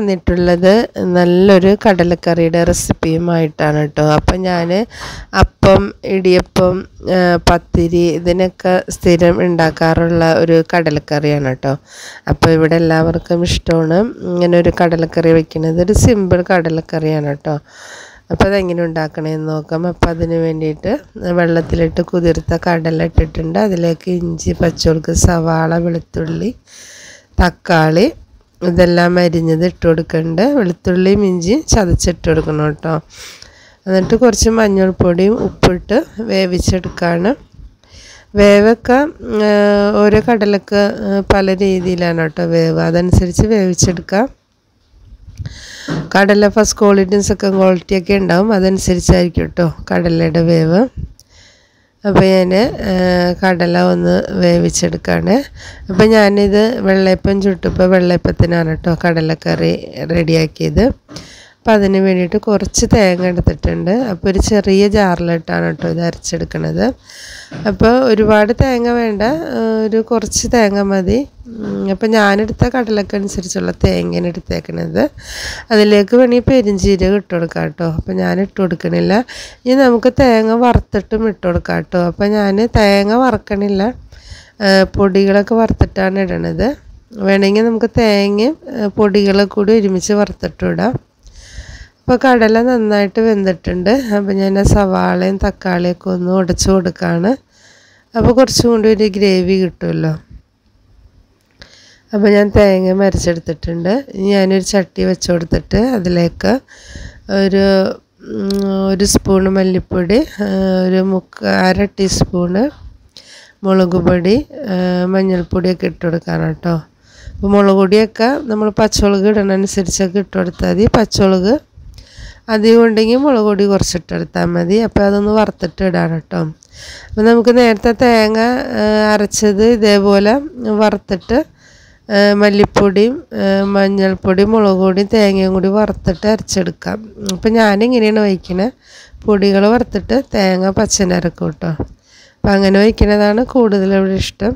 വന്നിട്ടുള്ളത് നല്ലൊരു കടലക്കറിയുടെ റെസിപ്പിയുമായിട്ടാണ് കേട്ടോ. അപ്പം ഞാൻ അപ്പം, ഇടിയപ്പം, പത്തിരി ഇതിനൊക്കെ സ്ഥിരം ഉണ്ടാക്കാറുള്ള ഒരു കടലക്കറിയാണ് കേട്ടോ. അപ്പോൾ ഇവിടെ എല്ലാവർക്കും ഇഷ്ടമാണ് ഇങ്ങനെ ഒരു കടലക്കറി വയ്ക്കുന്നത്. ഒരു സിമ്പിൾ കടലക്കറിയാണ് കേട്ടോ. അപ്പോൾ അതെങ്ങനെ ഉണ്ടാക്കണമെന്ന് നോക്കാം. അപ്പോൾ അതിന് വേണ്ടിയിട്ട് വെള്ളത്തിലിട്ട് കുതിർത്ത കടല ഇട്ടിട്ടുണ്ട്. അതിലേക്ക് ഇഞ്ചി, പച്ചമുളക്, സവാള, വെളുത്തുള്ളി, തക്കാളി ഇതെല്ലാം അരിഞ്ഞത് ഇട്ട് കൊടുക്കുന്നുണ്ട്. വെളുത്തുള്ളിയും ഇഞ്ചി ചതച്ചിട്ട് കൊടുക്കണം കേട്ടോ. എന്നിട്ട് കുറച്ച് മഞ്ഞൾപ്പൊടിയും ഉപ്പിട്ട് വേവിച്ചെടുക്കുകയാണ്. വേവൊക്കെ ഓരോ കടലക്ക് പല രീതിയിലാണ് കേട്ടോ വേവ്, അതനുസരിച്ച് വേവിച്ചെടുക്കാം. കടല ഫസ്റ്റ് ക്വാളിറ്റിയും സെക്കൻഡ് ക്വാളിറ്റിയൊക്കെ ഉണ്ടാവും, അതനുസരിച്ചായിരിക്കും കേട്ടോ കടലയുടെ വേവ്. അപ്പോൾ ഞാൻ കടല ഒന്ന് വേവിച്ചെടുക്കുകയാണ്. അപ്പോൾ ഞാനിത് വെള്ളയപ്പം ചുട്ടപ്പോൾ വെള്ളയപ്പത്തിനാണ് കേട്ടോ കടലക്കറി റെഡിയാക്കിയത്. അപ്പോൾ അതിന് വേണ്ടിയിട്ട് കുറച്ച് തേങ്ങ എടുത്തിട്ടുണ്ട്. അപ്പോൾ ഒരു ചെറിയ ജാറിലിട്ടാണ് കേട്ടോ ഇത് അരച്ചെടുക്കണത്. അപ്പോൾ ഒരുപാട് തേങ്ങ വേണ്ട, ഒരു കുറച്ച് തേങ്ങ മതി. അപ്പോൾ ഞാനെടുത്ത കടലക്ക് അനുസരിച്ചുള്ള തേങ്ങയാണ് എടുത്തേക്കണത്. അതിലേക്ക് വേണമെങ്കിൽ പെരിഞ്ചീരകം ഇട്ട് കൊടുക്കാം കേട്ടോ. അപ്പോൾ ഞാൻ ഇട്ട് കൊടുക്കണില്ല. ഇനി നമുക്ക് തേങ്ങ വറുത്തിട്ടും ഇട്ട് കൊടുക്കാം കേട്ടോ. അപ്പോൾ ഞാൻ തേങ്ങ വറുക്കണില്ല, പൊടികളൊക്കെ വറുത്തിട്ടാണ് ഇടണത്. വേണമെങ്കിൽ നമുക്ക് തേങ്ങയും പൊടികളൊക്കെ കൂടി ഒരുമിച്ച് വറുത്തിട്ട് ഇടാം. അപ്പോൾ കടല നന്നായിട്ട് വെന്തിട്ടുണ്ട്. അപ്പോൾ ഞാൻ സവാളയും തക്കാളിയൊക്കെ ഒന്ന് ഉടച്ചു കൊടുക്കുകയാണ്. അപ്പോൾ കുറച്ചും കൂടി ഒരു ഗ്രേവി കിട്ടുമല്ലോ. അപ്പോൾ ഞാൻ തേങ്ങ അരച്ചെടുത്തിട്ടുണ്ട്. ഞാനൊരു ചട്ടി വെച്ച് കൊടുത്തിട്ട് അതിലേക്ക് ഒരു സ്പൂണ് മല്ലിപ്പൊടി, അര ടീസ്പൂണ് മുളക് പൊടി, മഞ്ഞൾപ്പൊടിയൊക്കെ ഇട്ട് കൊടുക്കാനാണ് കേട്ടോ. അപ്പോൾ മുളക് പൊടിയൊക്കെ നമ്മൾ പച്ചമുളക് ഇടണനുസരിച്ചൊക്കെ ഇട്ട് കൊടുത്താൽ മതി. പച്ചമുളക് അധികം ഉണ്ടെങ്കിൽ മുളക് പൊടി കുറച്ചിട്ടെടുത്താൽ മതി. അപ്പോൾ അതൊന്ന് വറുത്തിട്ട് ഇടാൻ കേട്ടോ. അപ്പോൾ നമുക്ക് നേരത്തെ തേങ്ങ അരച്ചത് ഇതേപോലെ വറുത്തിട്ട് മല്ലിപ്പൊടിയും മഞ്ഞൾപ്പൊടിയും മുളക് പൊടിയും തേങ്ങയും കൂടി വറുത്തിട്ട് അരച്ചെടുക്കാം. അപ്പോൾ ഞാനിങ്ങനെയാണ് വയ്ക്കുന്നത്, പൊടികൾ വറുത്തിട്ട് തേങ്ങ പച്ചനരക്കും കേട്ടോ. അപ്പോൾ അങ്ങനെ വയ്ക്കുന്നതാണ് കൂടുതൽ ഇവിടെ ഇഷ്ടം.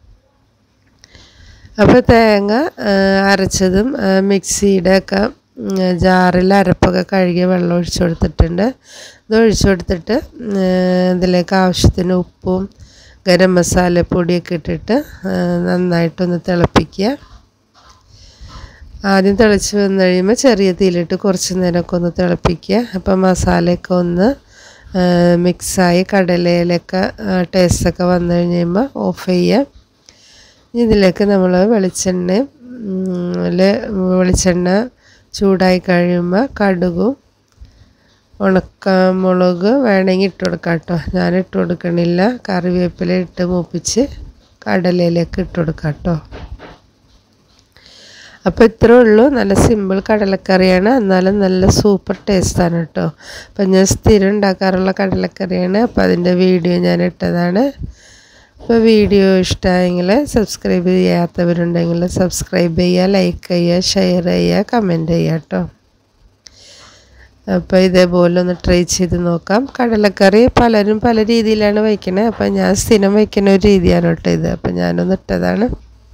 അപ്പോൾ തേങ്ങ അരച്ചതും മിക്സിയുടെ ഒക്കെ ജാറിൽ അരപ്പൊക്കെ കഴുകിയ വെള്ളം ഒഴിച്ചു കൊടുത്തിട്ടുണ്ട്. ഇത് ഒഴിച്ചു കൊടുത്തിട്ട് ഇതിലേക്ക് ആവശ്യത്തിന് ഉപ്പും ഗരം മസാലപ്പൊടിയൊക്കെ ഇട്ടിട്ട് നന്നായിട്ടൊന്ന് തിളപ്പിക്കുക. ആദ്യം തിളച്ച് വന്നു കഴിയുമ്പോൾ ചെറിയ തീയിലിട്ട് കുറച്ച് നേരമൊക്കെ ഒന്ന് തിളപ്പിക്കുക. അപ്പോൾ മസാലയൊക്കെ ഒന്ന് മിക്സായി കടലയിലൊക്കെ ടേസ്റ്റൊക്കെ വന്നു കഴിയുമ്പോൾ ഓഫ് ചെയ്യുക. ഇതിലേക്ക് നമ്മൾ വെളിച്ചെണ്ണ ചൂടായി കഴിയുമ്പോൾ കടുകും ഉണക്കമുളക് വേണമെങ്കിൽ ഇട്ട് കൊടുക്കാം കേട്ടോ. ഞാൻ ഇട്ട് കൊടുക്കണില്ല. കറിവേപ്പില ഇട്ട് മൂപ്പിച്ച് കടലയിലേക്ക് ഇട്ട് കൊടുക്കാം കേട്ടോ. അപ്പോൾ ഇത്രേ ഉള്ളൂ. നല്ല സിമ്പിൾ കടലക്കറിയാണ്, എന്നാലും നല്ല സൂപ്പർ ടേസ്റ്റാണ് കേട്ടോ. അപ്പം ഞാൻ സ്ഥിരം ഉണ്ടാക്കാറുള്ള കടലക്കറിയാണ്. അപ്പോൾ അതിൻ്റെ വീഡിയോ ഞാൻ ഇട്ടതാണ്. അപ്പോൾ വീഡിയോ ഇഷ്ടമായെങ്കിൽ സബ്സ്ക്രൈബ് ചെയ്യാത്തവരുണ്ടെങ്കിൽ സബ്സ്ക്രൈബ് ചെയ്യുക, ലൈക്ക് ചെയ്യുക, ഷെയർ ചെയ്യുക, കമൻറ്റ് ചെയ്യുക കേട്ടോ. അപ്പോൾ ഇതേപോലെ ഒന്ന് ട്രൈ ചെയ്ത് നോക്കാം. കടലക്കറി പലരും പല രീതിയിലാണ് വയ്ക്കണത്. അപ്പോൾ ഞാൻ സ്ഥിരം വയ്ക്കുന്ന ഒരു രീതിയാണ് കേട്ടോ ഇത്. അപ്പോൾ ഞാനൊന്ന് ഇട്ടതാണ്.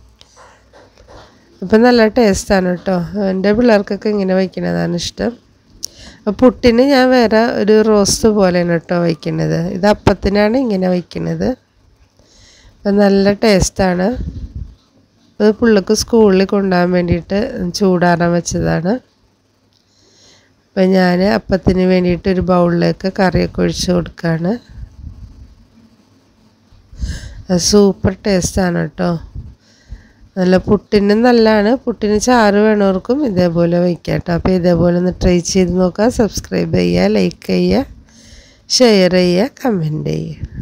അപ്പം നല്ല ടേസ്റ്റാണ് കേട്ടോ. എൻ്റെ പിള്ളേർക്കൊക്കെ ഇങ്ങനെ വയ്ക്കുന്നതാണ് ഇഷ്ടം. അപ്പോൾ പുട്ടിന് ഞാൻ വേറെ ഒരു റോസ്റ്റ് പോലെയാണ് കേട്ടോ വയ്ക്കുന്നത്. ഇത് അപ്പത്തിനാണ് ഇങ്ങനെ വയ്ക്കുന്നത്. അപ്പം നല്ല ടേസ്റ്റാണ്. അത് പിള്ളേർക്ക് സ്കൂളിൽ കൊണ്ടുപോകാൻ വേണ്ടിയിട്ട് ചൂടാറാൻ വെച്ചതാണ്. അപ്പം ഞാൻ അപ്പത്തിന് വേണ്ടിയിട്ട് ഒരു ബൗളിലേക്ക് കറിയൊക്കെ ഒഴിച്ച് കൊടുക്കുകയാണ്. സൂപ്പർ ടേസ്റ്റാണ് കേട്ടോ. നല്ല പുട്ടിനും നല്ലതാണ്. പുട്ടിന് ചാറ് വേണവർക്കും ഇതേപോലെ വയ്ക്കാം കേട്ടോ. അപ്പോൾ ഇതേപോലെ ഒന്ന് ട്രൈ ചെയ്ത് നോക്കുക. സബ്സ്ക്രൈബ് ചെയ്യുക, ലൈക്ക് ചെയ്യുക, ഷെയർ ചെയ്യുക, കമൻറ്റ് ചെയ്യുക.